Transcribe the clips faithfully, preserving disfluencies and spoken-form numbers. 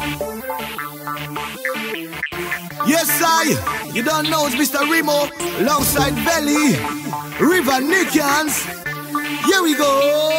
Yes, I. You don't know it's Mister Remo, alongside Belly, River Nickens. Here we go.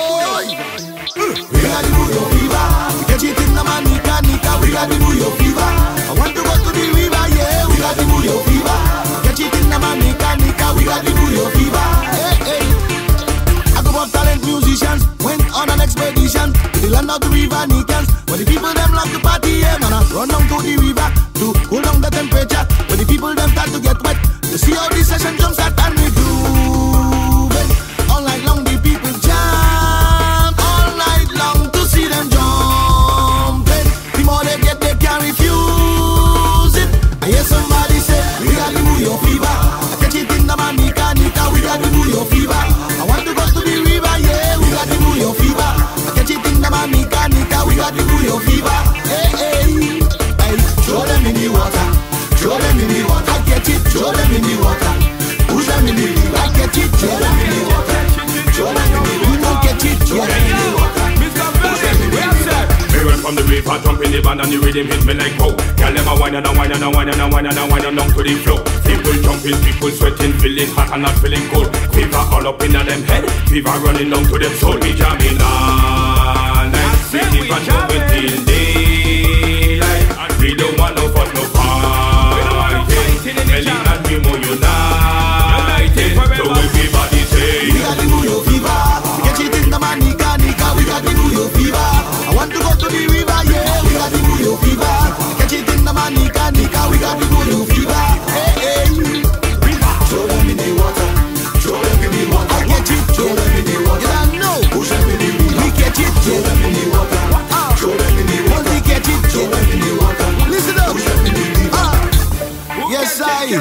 We got the Buyo fever. We catch it in the manica, nica. We got the Buyo fever. I want to go to the river, yeah. We got the Buyo fever. Catch it in the manica, nica. We got the Buyo fever. Hey, hey. A group of talent musicians went on an expedition to the land of the River Nickens, where the people them love to party, yeah, man. Run down to the river to cool down the temperature, where the people them start to get wet. To see how this session jumps at and we grooving. All night long the people jam, all night long to see them jumping. The more they get, they can't refuse it. I hear somebody say, we got the Buyo fever. I catch it in the manica, nica. We got the Buyo fever. I want to go to the river, yeah. We got the Buyo fever. I catch it in the manica, nica. We got the Buyo fever. Hey, hey, hey. Throw them in the water, throw them in the water. I get it, throw them in the water. Push them in the river. I get it, throw them in the water. Throw them in the river. I get it, throw them in the water. Push them in the river. We went from the river, jump in the band and the rhythm hit me like wow. Girl, them a whine and a whine and a whine and a whine and a whine and down to the floor. People jumping, people sweating, feeling hot and not feeling cold. Fever all up in them head, fever running down to them soul. We jamming all night, we keep on going till daylight. We don't want no fuss, no fighting. Belly and Remo united, so everybody say we got the Buyo fever. We catch it in the manica, nica. We got the Buyo fever. I want to go to the river, yeah. We got the Buyo fever. Catch it in the manica, nica. We got the Buyo fever. Hey, hey. Throw them in the water, throw them in the water. I get it, throw them in the water. You don't know. Push them in the river. We catch it, throw them in the water. Throw them in the water. We catch it, throw them in the water. Listen up. Push them in the river. Yes, I.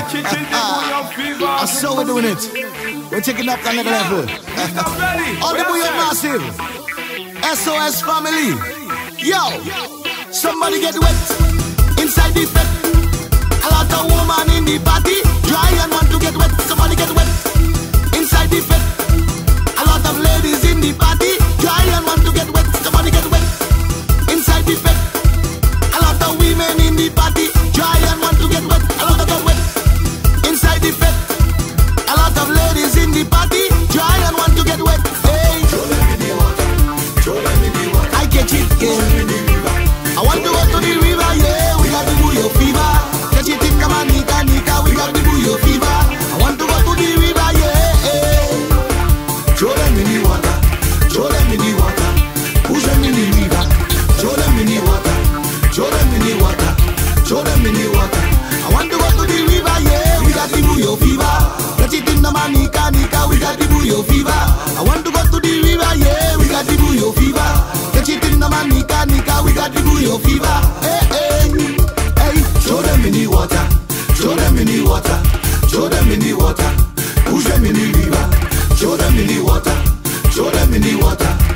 I saw we're doing it. We're taking up another level. All the Buyo massive. S O S family. Yo, somebody get wet inside the pet. A lot of woman in the party, dry and want to get wet. Somebody get wet inside the pet. A lot of ladies in the party, dry and want to get wet. Somebody get wet inside the pet. A lot of women in the party, dry and want to get wet. A lot of get wet inside the pet. A lot of ladies in the party, dry and want to get wet. Hey, throw them in the water, throw them in the water. I catch it, yeah. I want to go to the river, yeah. We got the Buyo fever. Catch it in the manica, nica. We got the Buyo fever. I want to go to the river, yeah. Throw them in the water, throw them in the water. Push them in the river. Throw them in the water, throw them in the water. Throw them in the water. I want to go to the river, yeah. We got the Buyo fever. Catch it in the manica, nica. We got the Buyo fever. I want to go to the river, yeah. We got the Buyo fever. Catch it in the manica, nica. We got the Buyo fever. Hey, hey, hey. Throw them in the water, throw them in the water. Throw them in the water. Push them in the river. Throw them in the water, throw them in the water.